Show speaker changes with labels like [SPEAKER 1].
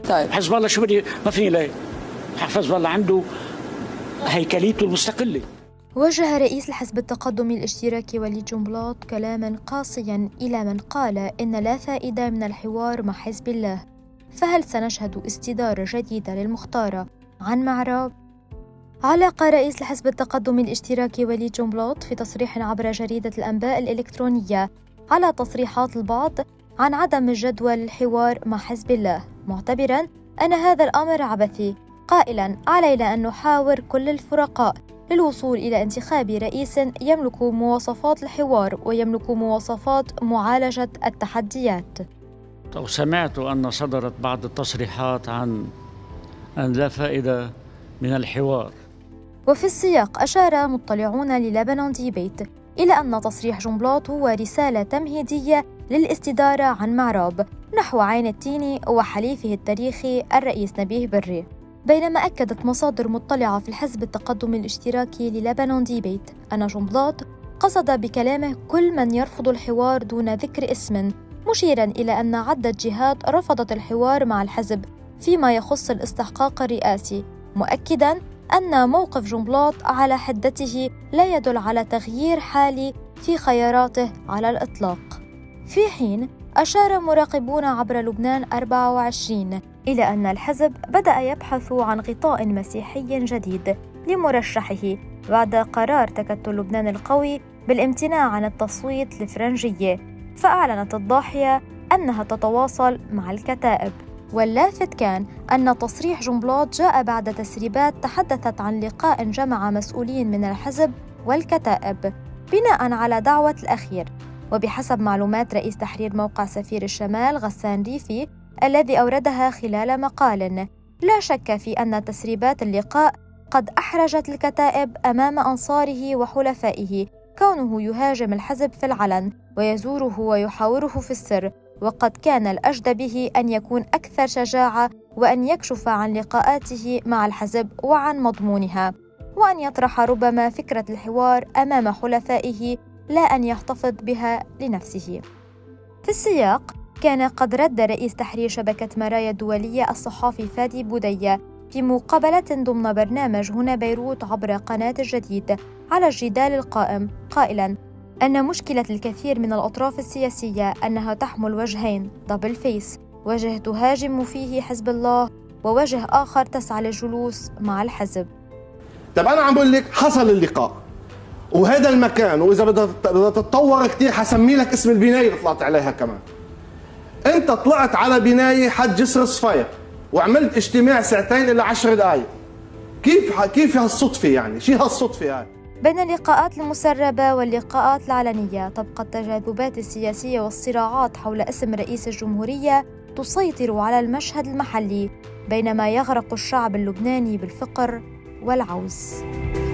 [SPEAKER 1] طيب
[SPEAKER 2] حزب الله شو بدي، ما فيني لاقي. حزب الله عنده هيكليته المستقلة.
[SPEAKER 3] وجه رئيس الحزب التقدمي الاشتراكي وليد جنبلاط كلاما قاسيا إلى من قال إن لا فائدة من الحوار مع حزب الله. فهل سنشهد استدارة جديدة للمختارة عن معراب؟ علق رئيس الحزب التقدمي الاشتراكي وليد جنبلاط في تصريح عبر جريدة الأنباء الإلكترونية على تصريحات البعض عن عدم الجدوى للحوار مع حزب الله، معتبرا أن هذا الأمر عبثي، قائلا: علينا أن نحاور كل الفرقاء للوصول إلى انتخاب رئيس يملك مواصفات الحوار ويملك مواصفات معالجة التحديات.
[SPEAKER 2] سمعت أن صدرت بعض التصريحات عن أن لا فائدة من الحوار.
[SPEAKER 3] وفي السياق أشار مطلعون للبنان ديبيت إلى أن تصريح جنبلاط هو رسالة تمهيدية للاستدارة عن معراب نحو عين التين وحليفه التاريخي الرئيس نبيه بري. بينما أكدت مصادر مطلعة في الحزب التقدمي الاشتراكي للبنان ديبيت أن جنبلاط قصد بكلامه كل من يرفض الحوار دون ذكر اسم، مشيراً إلى أن عدة جهات رفضت الحوار مع الحزب فيما يخص الاستحقاق الرئاسي، مؤكداً أن موقف جنبلاط على حدته لا يدل على تغيير حالي في خياراته على الإطلاق. في حين أشار مراقبون عبر لبنان 24 إلى أن الحزب بدأ يبحث عن غطاء مسيحي جديد لمرشحه بعد قرار تكتل لبنان القوي بالامتناع عن التصويت لفرنجية، فأعلنت الضاحية أنها تتواصل مع الكتائب. واللافت كان أن تصريح جنبلاط جاء بعد تسريبات تحدثت عن لقاء جمع مسؤولين من الحزب والكتائب بناء على دعوة الأخير. وبحسب معلومات رئيس تحرير موقع سفير الشمال غسان ريفي الذي أوردها خلال مقال، لا شك في أن تسريبات اللقاء قد أحرجت الكتائب أمام أنصاره وحلفائه، كونه يهاجم الحزب في العلن ويزوره ويحاوره في السر، وقد كان الأجدى به أن يكون أكثر شجاعة وأن يكشف عن لقاءاته مع الحزب وعن مضمونها، وأن يطرح ربما فكرة الحوار أمام حلفائه لا أن يحتفظ بها لنفسه. في السياق كان قد رد رئيس تحرير شبكة مرايا الدولية الصحافي فادي بودية في مقابلة ضمن برنامج هنا بيروت عبر قناة الجديد على الجدال القائم، قائلاً أن مشكلة الكثير من الأطراف السياسية أنها تحمل وجهين، دبل فيس، وجه تهاجم فيه حزب الله ووجه آخر تسعى للجلوس مع الحزب.
[SPEAKER 4] طب أنا عم بقول لك حصل اللقاء وهذا المكان، وإذا بدها تتطور كثير حسمي لك اسم البناية اللي طلعت عليها كمان. أنت طلعت على بناية حد جسر صفية وعملت اجتماع 2 إلى 10 دقائق. كيف هالصدفة يعني؟ شي هالصدفة هاي؟
[SPEAKER 3] بين اللقاءات المسربة واللقاءات العلنية تبقى التجاذبات السياسية والصراعات حول اسم رئيس الجمهورية تسيطر على المشهد المحلي، بينما يغرق الشعب اللبناني بالفقر والعوز.